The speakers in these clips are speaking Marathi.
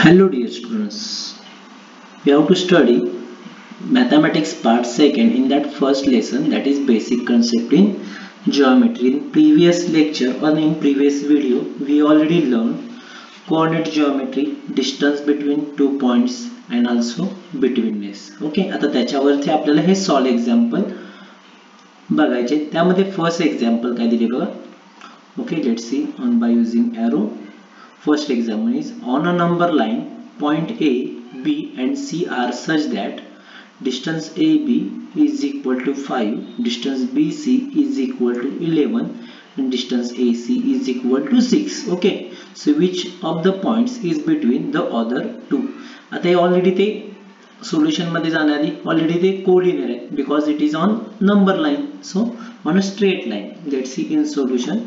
Hello dear students, we have to study mathematics part 2nd in that first lesson, that is basic concept in geometry. In previous lecture or in previous video we already learned coordinate geometry, distance between two points and also betweenness. Okay, आता त्याच्यावरती आपल्याला हे सॉल्व एक्झाम्पल बघायचे. त्यामध्ये फर्स्ट एक्झाम्पल काय दिले बघा. Okay, let's see on by using arrow. First example is on a number line, point A, B and C are such that distance AB is equal to 5, distance BC is equal to 11 and distance AC is equal to 6. Okay, so which of the points is between the other two? आता हे already ते solution मध्ये जाणारी already ते coordinate आहे because it is on number line, so on a straight line. Let's see in solution.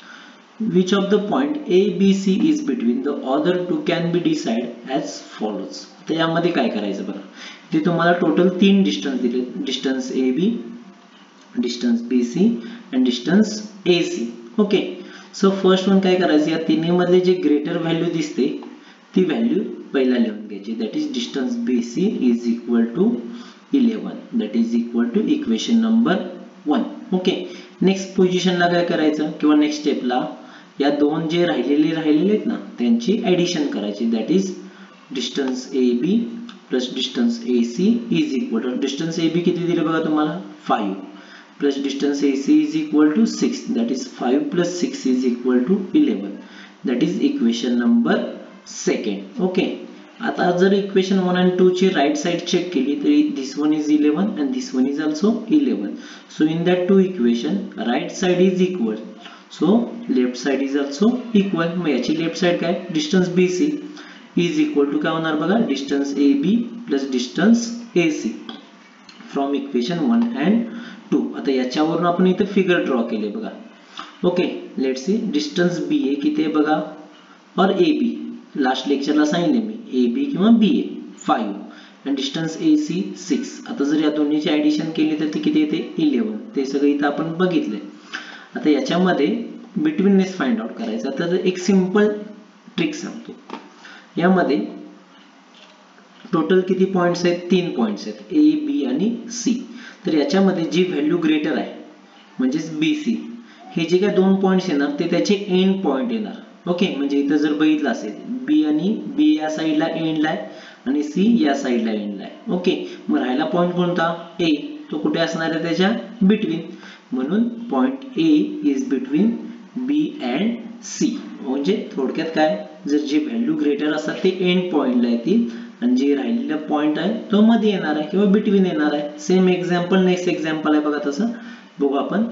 Which of the point A, B, C is between the other two can be decided as follows. तर यामध्ये काय करायचं बघा. इथे तुम्हाला टोटल 3 डिस्टन्स दिले. Distance AB, distance BC and distance AC. Okay, so first one काय करायचं, या तिन्ही मध्ये जे ग्रेटर व्हॅल्यू दिसते ती व्हॅल्यू पहिला लिहून घ्यायची. That is distance BC is equal to 11. That is equal to equation number 1. Okay, next पोझिशनला काय करायचं किंवा नेक्स्ट स्टेपला या दोन जे राहिलेले आहेत ना त्यांची ऍडिशन करायची. That is distance AB plus distance AC is equal to distance AB किती दिले बघा तुम्हाला 5 plus distance AC is equal to 6. That is 5 plus 6 is equal to 11. That is equation number 2. Okay, आता जर इक्वेशन 1 and 2 ची राइट साइड चेक केली तरी this one is 11 and this one is also 11. So in that two equation right side is equal, so left side is also equal. मग याची लेफ्ट साइड काय, distance BC is equal to काय होणार बघा, distance AB plus distance AC from equation 1 and 2. आता याच्यावरून आपण इथे फिगर ड्रॉ केले बघा. Okay, let's see distance BA किती आहे बघा और AB लास्ट लेक्चरला सांगितले मी AB किंवा BA 5 आणि डिस्टन्स AC 6. आता जर या दोन्हीची ऍडिशन केली तर ती किती येते 11. ते सगळं इथं आपण बघितलंय. आता याच्यामध्ये बिटवीननेस फाइंड आउट करायचा. तर एक सिंपल ट्रिक सांगतो. यामध्ये टोटल किती पॉइंट्स आहेत, 3 पॉइंट्स आहेत A, B आणि C. तर याच्यामध्ये जी व्हॅल्यू ग्रेटर आहे म्हणजेच BC, हे जे काय 2 पॉइंट्स येणार ते त्याचे एंड पॉइंट येणार. ओके, म्हणजे इथं जर बघितलं असेल B या साईडला एंडला आहे आणि C या साईडला एंडला आहे. ओके, मग राहिला पॉइंट कोणता A, तो कुठे असणार आहे त्याच्या बिटवीन. म्हणून point A is between B and C. म्हणजे थोडक्यात काय, जर जे व्हॅल्यू ग्रेटर असतात ते एंड पॉइंटला येतील आणि जे राहिलेला पॉइंट आहे तो मध्ये येणार आहे किंवा बिटवीन येणार आहे. सेम एक्झाम्पल नेक्स्ट एक्झाम्पल आहे बघा, तसं बघू आपण.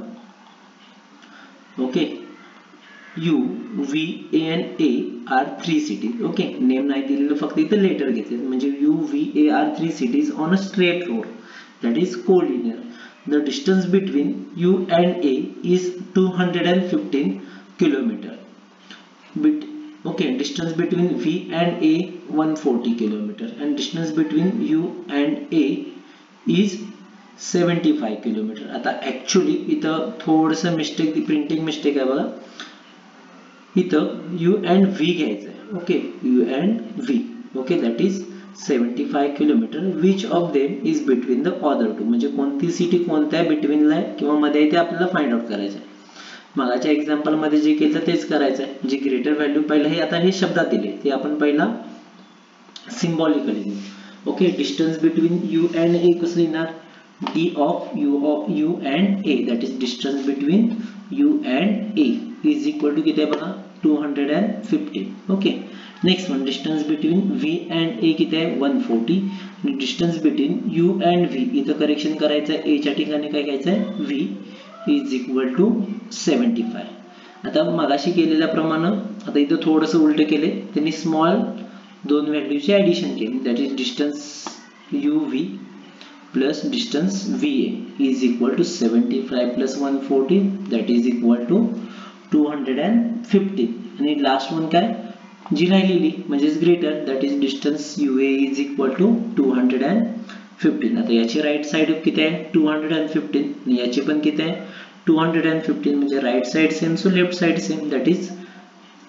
Okay, U, V, A and A are 3 cities. Okay, name नाही दिलेलं, फक्त इथे लेटर घेतले. म्हणजे U, V, A are 3 cities on a straight road. That is collinear. The distance between U and A is 215 kilometer. Okay, distance between V and A 140 kilometer and distance between U and A is 75 kilometer. आता ऍक्च्युअली इथं थोडंसं मिस्टेक, प्रिंटिंग मिस्टेक आहे बघा. इथं U and V घ्यायचं आहे. Okay, U and V. Okay, that is 75 kilometre. Which of them is between the other two, म्हणजे कोणती सिटी कोणत्या बिटवीनला आहे किंवा मध्ये आहे ते आपल्याला फाइंड आउट करायचं आहे. मागाच्या एक्झाम्पल मध्ये जे केलं तेच करायचं आहे. जे ग्रेटर व्हॅल्यू पहिला हे आता हे शब्दात दिले ते आपण पहिला सिम्बॉलिकली देऊ. Okay, distance between U and A कसं लिहिणार, D of U and A, that is distance between U and A is equal to किती आहे बघा 250. Okay, next one distance between V and A किती आहे 140 आणि distance between U and V इथं करेक्शन करायचं आहे. A च्या ठिकाणी काय घ्यायचं आहे V इज इक्वल टू 75. आता मगाशी केलेल्याप्रमाणे आता इथं थोडंसं उलट केले, त्यांनी स्मॉल 2 व्हॅल्यूची ऍडिशन केली. That is distance UV plus distance VA is equal to 75 plus 140 that is equal to 250. आणि लास्ट वन काय जी राहिलेली म्हणजेच greater, that is distance UA is equal to 215. आता याची राइट साइड किती आहे 215 आणि याची पण किती आहे 215. म्हणजे right side same so left side same, that is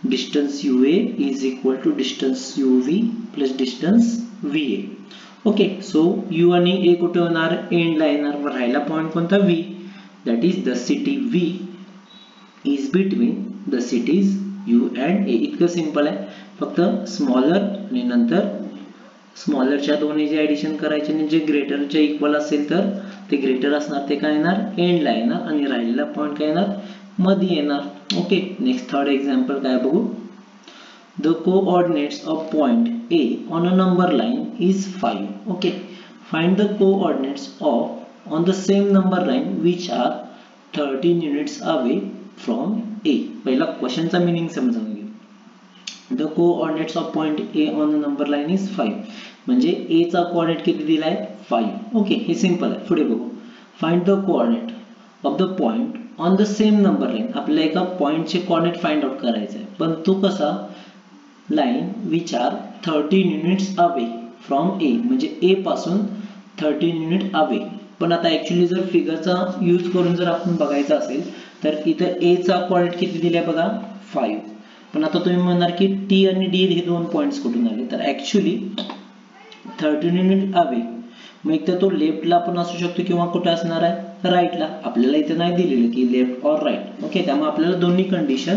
distance UA is equal to distance UV plus distance VA. Okay, so U आणि A कुठे होणार, एंडला येणार, व राहिला पॉइंट कोणता V, that is the city V is between the cities U and A. इतकं सिंपल आहे. फक्त स्मॉलर आणि नंतर स्मॉलरच्या दोन्ही जे ऍडिशन करायचे आणि जे ग्रेटरच्या इक्वल असेल तर ते ग्रेटर असणार, ते काय येणार, एंडला येणार, आणि राहिलेला पॉइंट काय येणार, मध्ये येणार. ओके, नेक्स्ट थर्ड एक्झाम्पल काय बघू. The coordinates of point A on a number line is 5. Okay, find the coordinates of on the same number line which are 13 units away from A. पहिला क्वेश्चनचा मीनिंग समजून घेऊ. The coordinates of point A on a number line is 5. म्हणजे A चा कोऑर्डिनेट किती दिलाय, 5. ओके, हे सिंपल आहे. पुढे बघू. Find the coordinate of the point on the same number line. आपल्याला एका पॉइंटचे कोऑर्डिनेट फाइंड आउट करायचे आहे, पण तो कसा, line which are 13 units away from A, म्हणजे A पासून 13 युनिट अवे. पण आता ऍक्च्युअली जर फिगरचा यूज करून जर आपण बघायचं असेल तर इथं A चा कोऑर्डिनेट किती दिलाय बघा, 5. पण आता तुम्ही म्हणणार की T आणि D हे दोन पॉइंट्स कुठून आले, तर ऍक्च्युअली 13 युनिट अवे मग एक तर तो लेफ्टला पण असू शकतो किंवा कुठे असणार आहे, राईटला. आपल्याला इथे नाही दिलेलं की लेफ्ट ऑर राईट. ओके, त्यामुळे आपल्याला दोन्ही कंडिशन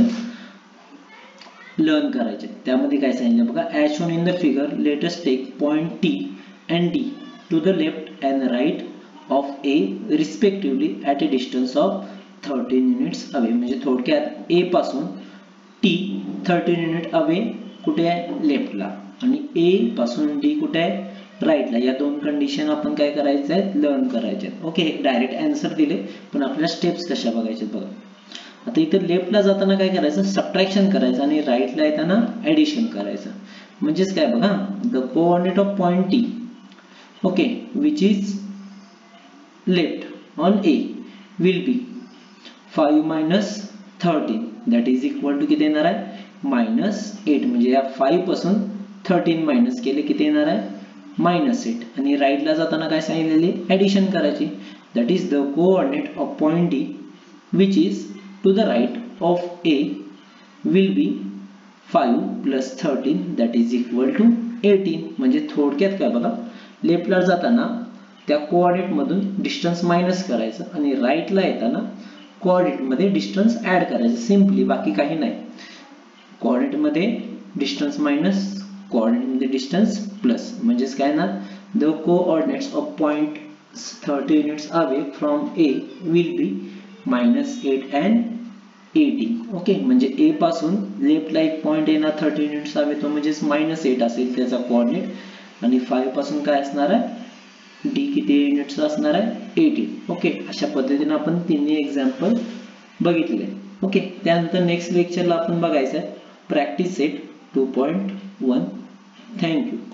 लर्न करायचे. त्यामध्ये काय सांगितलं बघा, as shown in the figure let us take point T and D to the left and right of A respectively at a distance of 13 units away. म्हणजे थोडक्यात A पासून T 13 युनिट अवे कुठे आहे, लेफ्टला, आणि A पासून D कुठे आहे, राईटला. या दोन कंडिशन आपण काय करायचं आहे, लर्न करायचे. ओके, डायरेक्ट आन्सर दिले, पण आपल्या स्टेप्स कशा बघायच्या बघा. आता इथे लेफ्टला जाताना काय करायचं, सबट्रॅक्शन करायचं, आणि राईटला येताना ऍडिशन करायचं. म्हणजेच काय बघा, the coordinate of point T, okay, which is left on A will be 5 minus 13, that is equal to किती येणार आहे, -8. म्हणजे या 5 पासून 13 मायनस केले किती येणार आहे, -8. आणि राईटला जाताना काय सांगितलेले, ऍडिशन करायची. That is the coordinate of point D which is to the right of A will be 5 plus 13 that is equal to 18. म्हणजे थोडक्यात काय बघा, लेफ्टला जाताना त्या कोऑर्डिनेट मधून डिस्टन्स मायनस करायचं, आणि राईटला येताना कोऑर्डिनेट मध्ये डिस्टन्स ऍड करायचं, सिंपली, बाकी काही नाही. कोऑर्डिनेट मध्ये डिस्टन्स मायनस, कोऑर्डिनेट मध्ये डिस्टन्स प्लस. म्हणजेच काय ना, the coordinates of point 30 units away from A will be -8 and 18. ओके, म्हणजे A पासून लेफ्टला एक पॉइंट येणार 30 युनिट्स अवे, तो म्हणजेच -8 असेल त्याचा कोऑर्डिनेट, आणि 5 पासून काय असणार आहे, D किती युनिट्स असणार आहे, 18. ओके, अशा पद्धतीने आपण तिन्ही एक्झाम्पल बघितले. ओके, त्यानंतर नेक्स्ट लेक्चरला आपण बघायचं आहे प्रॅक्टिस सेट 2.1. थँक्यू.